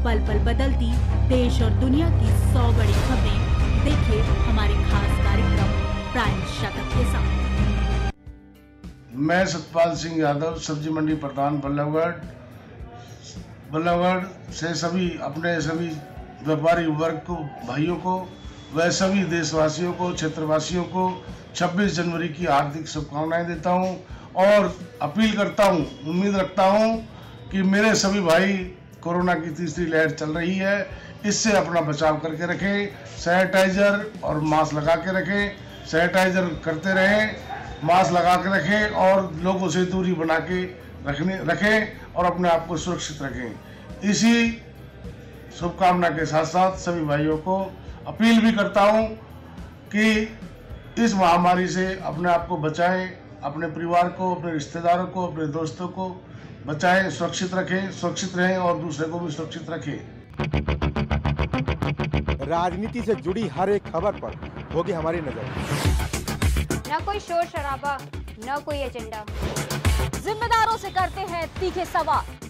पल पल बदलती देश और दुनिया की 100 बड़ी खबरें देखिए हमारे खास कार्यक्रम प्राइम शतक के साथ। मैं सतपाल सिंह यादव, सब्जी मंडी प्रधान बल्लभगढ़ से सभी व्यापारी वर्ग को, भाइयों को व सभी देशवासियों को, क्षेत्रवासियों को 26 जनवरी की हार्दिक शुभकामनाएं देता हूं और अपील करता हूं, उम्मीद रखता हूं कि मेरे सभी भाई कोरोना की तीसरी लहर चल रही है, इससे अपना बचाव करके रखें, सैनिटाइजर और मास्क लगा के रखें, सैनिटाइजर करते रहें, मास्क लगा के रखें और लोगों से दूरी बना के रखें और अपने आप को सुरक्षित रखें। इसी शुभकामना के साथ साथ सभी भाइयों को अपील भी करता हूं कि इस महामारी से अपने आप को बचाएं, अपने परिवार को, अपने रिश्तेदारों को, अपने दोस्तों को बचाएं, सुरक्षित रखें, सुरक्षित रहें और दूसरे को भी सुरक्षित रखें। राजनीति से जुड़ी हर एक खबर पर होगी हमारी नजर। न कोई शोर शराबा, न कोई एजेंडा, जिम्मेदारों से करते हैं तीखे सवाल।